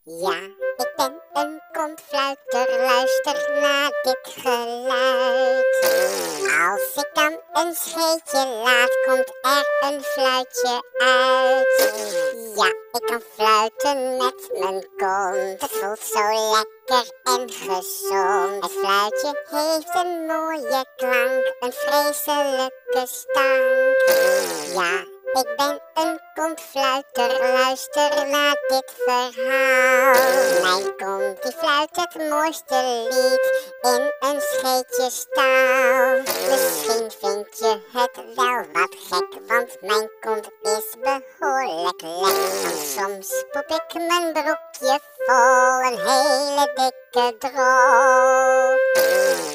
Ja, ik ben een kontfluiter, luister naar dit geluid. Als ik dan een scheetje laat, komt er een fluitje uit. Ja, ik kan fluiten met mijn kont, het voelt zo lekker en gezond. Het fluitje heeft een mooie klank, een vreselijke stank. Ja, ik ben een kontfluiter, luister naar dit verhaal. Mijn kont die fluit het mooiste lied in een scheetje staal. Misschien vind je het wel wat gek, want mijn kont is behoorlijk lek. Want soms poep ik mijn broekje vol, een hele dikke drol.